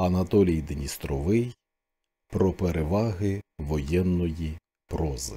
Анатолій Дністровий про переваги воєнної прози.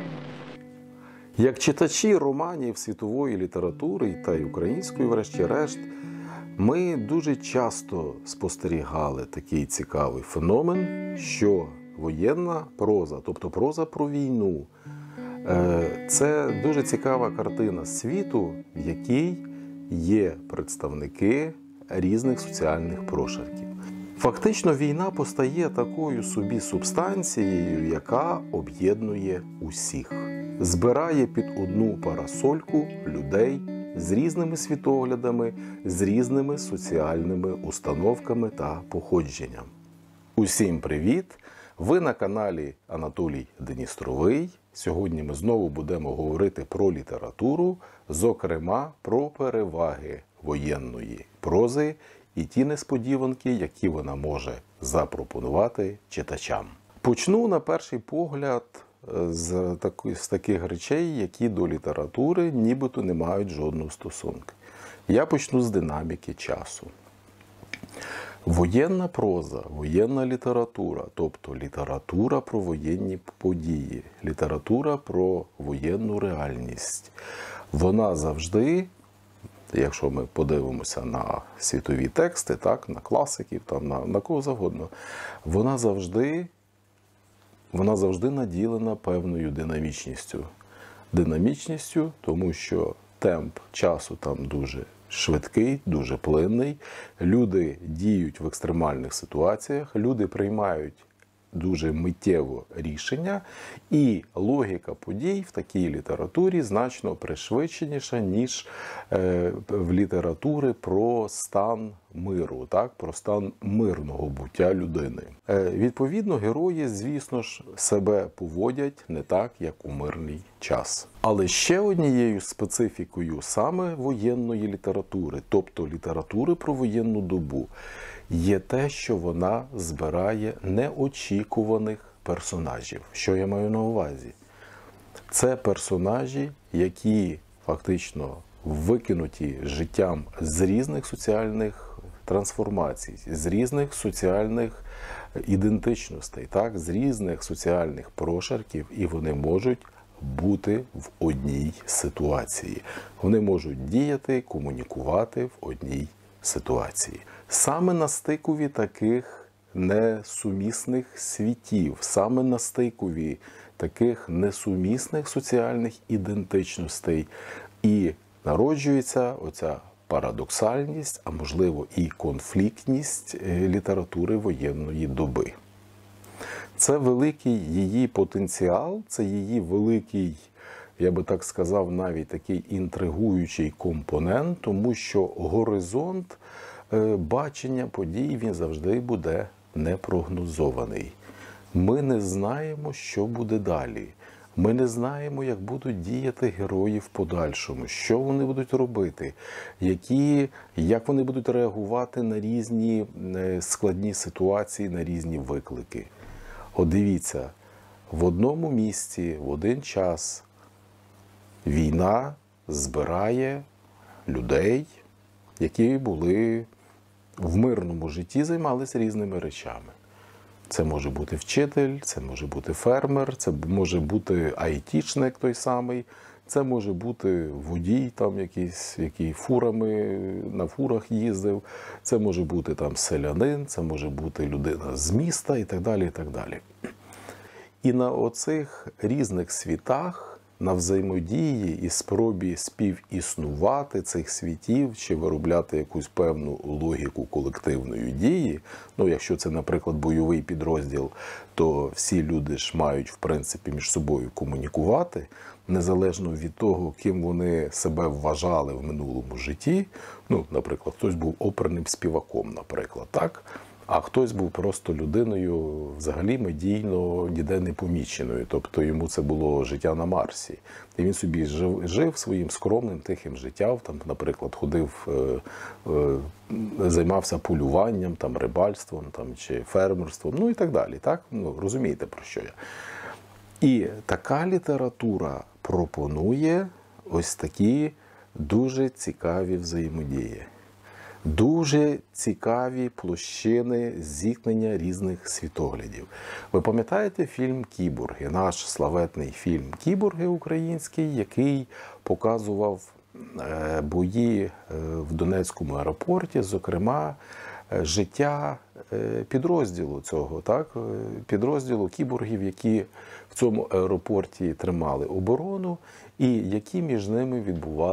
Як читачі романів світової літератури та й української, врешті-решт, ми дуже часто спостерігали такий цікавий феномен, що воєнна проза, тобто проза про війну, це дуже цікава картина світу, в якій є представники різних соціальних прошарків. Фактично війна постає такою собі субстанцією, яка об'єднує усіх. Збирає під одну парасольку людей з різними світоглядами, з різними соціальними установками та походженням. Усім привіт! Ви на каналі Анатолій Дністровий. Сьогодні ми знову будемо говорити про літературу, зокрема про переваги воєнної прози і ті несподіванки, які вона може запропонувати читачам. Почну на перший погляд з таких речей, які до літератури нібито не мають жодного стосунку. Я почну з динаміки часу. Воєнна проза, воєнна література, тобто література про воєнні події, література про воєнну реальність, вона завжди, якщо ми подивимося на світові тексти, так, на класиків, там, на кого завгодно, вона завжди наділена певною динамічністю. Динамічністю, тому що темп часу там дуже швидкий, дуже плинний. Люди діють в екстремальних ситуаціях, люди приймають дуже миттєво рішення, і логіка подій в такій літературі значно пришвидшеніша, ніж в літератури про стан миру, так? Про стан мирного буття людини. Відповідно, герої, звісно ж, себе поводять не так, як у мирний час. Але ще однією специфікою саме воєнної літератури, тобто літератури про воєнну добу, є те, що вона збирає неочікуваних персонажів. Що я маю на увазі? Це персонажі, які фактично викинуті життям з різних соціальних трансформацій, з різних соціальних ідентичностей, так? З різних соціальних прошарків, і вони можуть бути в одній ситуації. Вони можуть діяти, комунікувати в одній ситуації. Саме на стикові таких несумісних світів, саме на стикові таких несумісних соціальних ідентичностей і народжується оця парадоксальність, а можливо і конфліктність літератури воєнної доби. Це великий її потенціал, це її великий, я би так сказав, навіть такий інтригуючий компонент, тому що горизонт бачення подій, він завжди буде непрогнозований. Ми не знаємо, що буде далі. Ми не знаємо, як будуть діяти герої в подальшому, що вони будуть робити, як вони будуть реагувати на різні складні ситуації, на різні виклики. От дивіться, в одному місці, в один час війна збирає людей, які були в мирному житті, займалися різними речами. Це може бути вчитель, це може бути фермер, це може бути айтішник той самий, це може бути водій, там якийсь, який на фурах їздив, це може бути там селянин, це може бути людина з міста і так далі, і так далі. І на оцих різних світах, на взаємодії і спробі співіснувати цих світів чи виробляти якусь певну логіку колективної дії, якщо це, наприклад, бойовий підрозділ, то всі люди ж мають, в принципі, між собою комунікувати, незалежно від того, ким вони себе вважали в минулому житті. Наприклад, хтось був оперним співаком, наприклад, так? А хтось був просто людиною взагалі медійно ніде не поміченою. Тобто йому це було життя на Марсі. І він собі жив своїм скромним, тихим життям. Там, наприклад, ходив, займався полюванням, там, рибальством чи фермерством, і так далі. Так? Розумієте, про що я. І така література пропонує ось такі дуже цікаві взаємодії. Дуже цікаві площини зіткнення різних світоглядів. Ви пам'ятаєте фільм «Кіборги», наш славетний фільм «Кіборги» український, який показував бої в Донецькому аеропорті, зокрема, життя підрозділу цього, так? Підрозділу кіборгів, які в цьому аеропорті тримали оборону, і які між ними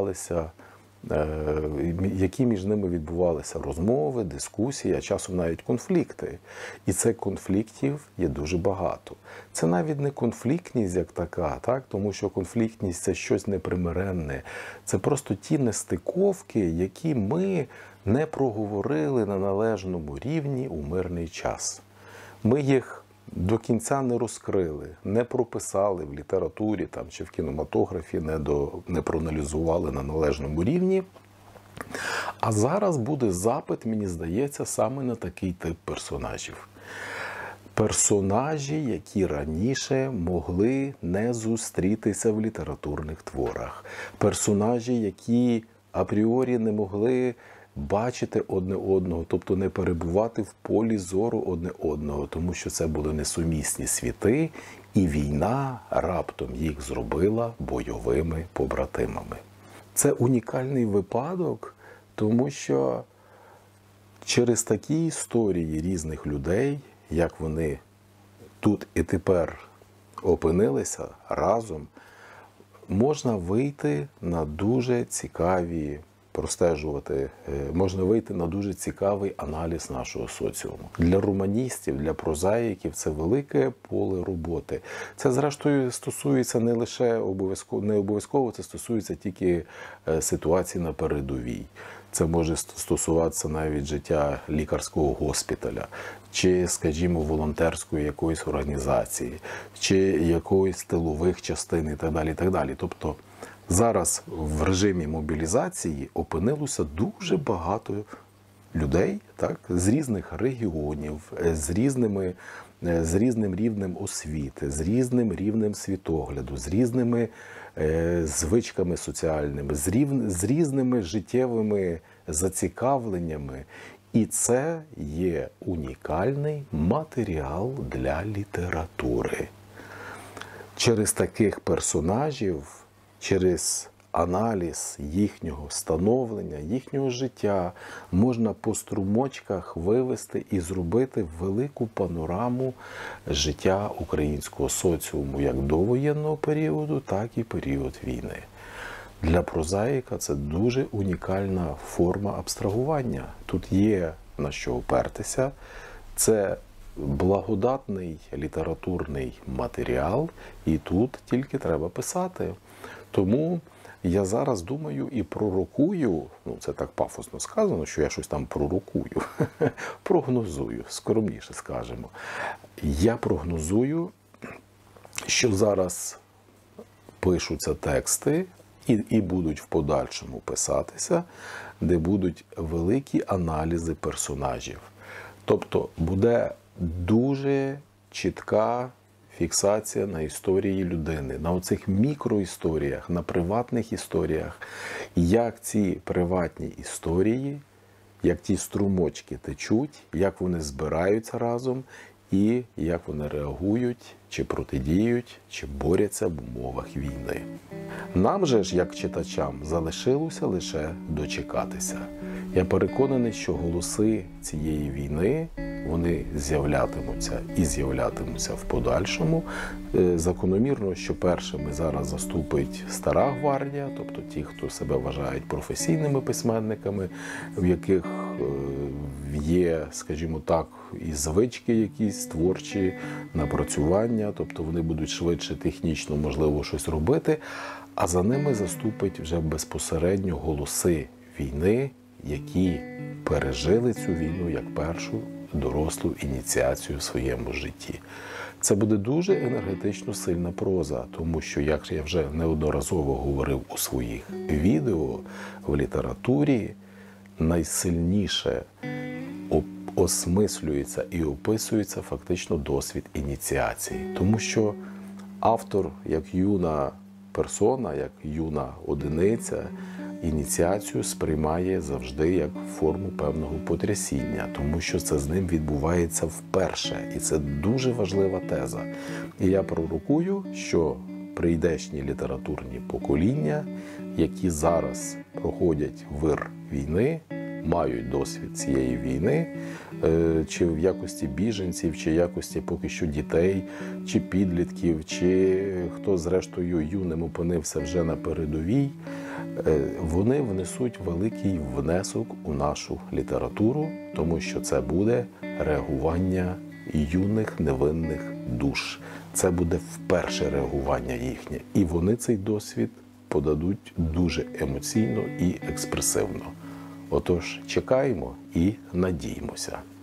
відбувалися розмови, дискусії, а часом навіть конфлікти. І цих конфліктів є дуже багато. Це навіть не конфліктність як така, так? Тому що конфліктність – це щось непримиренне. Це просто ті нестиковки, які ми не проговорили на належному рівні у мирний час. Ми їх до кінця не розкрили, не прописали в літературі там, чи в кінематографі, не проаналізували на належному рівні. А зараз буде запит, мені здається, саме на такий тип персонажів. Персонажі, які раніше могли не зустрітися в літературних творах. Персонажі, які апріорі не могли бачити одне одного, тобто не перебувати в полі зору одне одного, тому що це були несумісні світи, і війна раптом їх зробила бойовими побратимами. Це унікальний випадок, тому що через такі історії різних людей, як вони тут і тепер опинилися разом, можна вийти на дуже цікаві можна вийти на дуже цікавий аналіз нашого соціуму. Для романістів, для прозаїків це велике поле роботи. Це, зрештою, стосується не лише не обов'язково, це стосується тільки ситуації на передовій. Це може стосуватися навіть життя лікарського госпіталя, чи, скажімо, волонтерської якоїсь організації, чи якоїсь тилових частин і так далі, і так далі. Тобто, зараз в режимі мобілізації опинилося дуже багато людей, так, з різних регіонів, з різним рівнем освіти, з різним рівнем світогляду, з різними звичками соціальними, з різними життєвими зацікавленнями. І це є унікальний матеріал для літератури. Через таких персонажів, через аналіз їхнього становлення, їхнього життя можна по струмочках вивести і зробити велику панораму життя українського соціуму як довоєнного періоду, так і період війни. Для прозаїка це дуже унікальна форма абстрагування. Тут є на що опертися. Це благодатний літературний матеріал, і тут тільки треба писати. Тому я зараз думаю і пророкую, це так пафосно сказано, що я щось там пророкую, прогнозую, скромніше скажемо. Я прогнозую, що зараз пишуться тексти і будуть в подальшому писатися, де будуть великі аналізи персонажів. Тобто буде дуже чітка фіксація на історії людини, на оцих мікроісторіях, на приватних історіях, як ці приватні історії, як ті струмочки течуть, як вони збираються разом і як вони реагують, чи протидіють, чи борються в умовах війни. Нам же ж, як читачам, залишилося лише дочекатися. Я переконаний, що голоси цієї війни, вони з'являтимуться в подальшому. Закономірно, що першими зараз заступить стара гвардія, тобто ті, хто себе вважають професійними письменниками, в яких є, скажімо так, і звички якісь творчі, напрацювання, тобто вони будуть швидше технічно, можливо, щось робити, а за ними заступить вже безпосередньо голоси війни, які пережили цю війну як першу дорослу ініціацію в своєму житті. Це буде дуже енергетично сильна проза, тому що, як я вже неодноразово говорив у своїх відео, в літературі найсильніше осмислюється і описується фактично досвід ініціації. Тому що автор, як юна персона, як юна одиниця, ініціацію сприймає завжди як форму певного потрясіння, тому що це з ним відбувається вперше. І це дуже важлива теза. І я пророкую, що прийдешні літературні покоління, які зараз проходять вир війни, мають досвід цієї війни, чи в якості біженців, чи в якості поки що дітей, чи підлітків, чи хто зрештою юним опинився вже на передовій, вони внесуть великий внесок у нашу літературу, тому що це буде реагування юних невинних душ. Це буде вперше реагування їхнє. І вони цей досвід подадуть дуже емоційно і експресивно. Отож, чекаємо і надіємося.